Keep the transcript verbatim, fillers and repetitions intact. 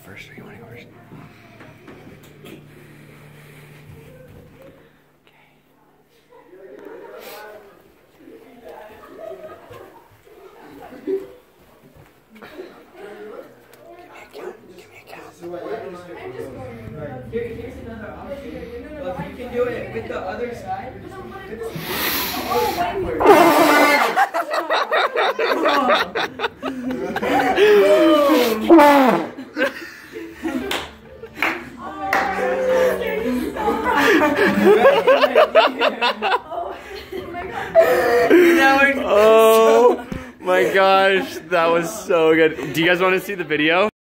first? Or you want to go first? Here, here's another option. Well, if you can do it with the other side. Oh, Oh my gosh, that was so good. Do you guys want to see the video?